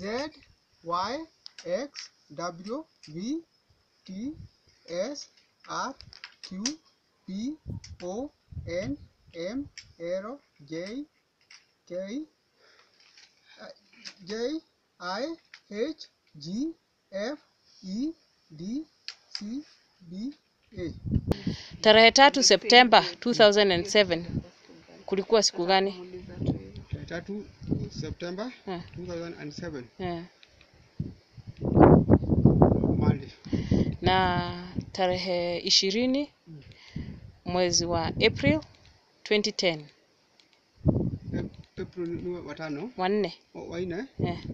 Z, Y, X, W, V, T, S, R, Q, P, O, N, M, L, J, K, J, I, H, G, F, E, D, C, B, A. Tarehe 3 Septemba 2007 kulikuwa siku gani? Tarehe 3 Septemba 2007. Monday. Na tarehe 20 mwezi wa April 2010. April ni watano? Wanne. Wanne?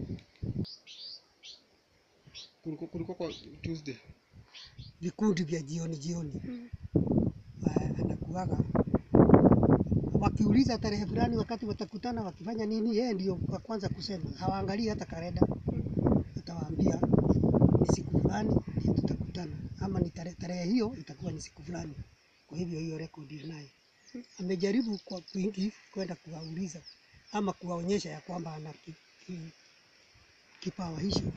Kulikuwa kwa Tuesday. Vikundi vya jioni. Anakuaga wakiuliza tarehe fulani wakati watakutana wakifanya nini, yeye ndio wa kwanza kusema. Hawaangalii hata kalenda. Atawaambia ni siku fulani ndio tutakutana, ama ni tarehe hiyo itakuwa ni siku fulani. Kwa hivyo hiyo rekodi naye amejaribu kwa wingi kwenda kuwauliza ama kuwaonyesha ya kwamba ana kipawa hicho.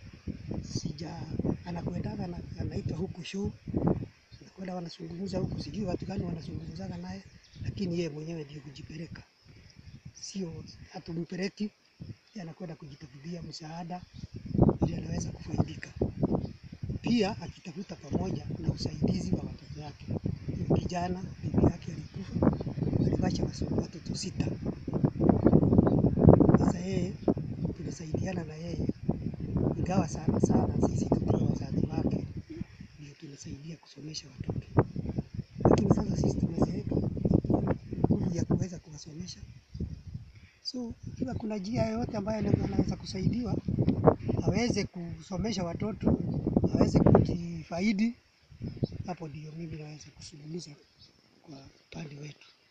Anakwenda anaita huku show, anakwenda wanazungumza huku, sijui watu gani wanazungumzaga naye, lakini yeye mwenyewe ndio kujipeleka, sio hatumpeleki. Yeye anakwenda kujitafutia msaada ili anaweza kufaidika, pia akitafuta pamoja na usaidizi wa watoto wake. Kijana bibi yake alikufa, aliwacha watoto 6. Sasa yeye tunasaidiana na yeye, ingawa sana sisi tukiwa wazazi wake ndio tunasaidia kusomesha watoto, lakini sasa sisi tumezeeka, nguvu ya kuweza kuwasomesha. So ikiwa kuna njia yoyote ambayo anaweza kusaidiwa aweze kusomesha watoto, aweze kujifaidi, hapo ndio mimi naweza kusuluhisha kwa upande wetu.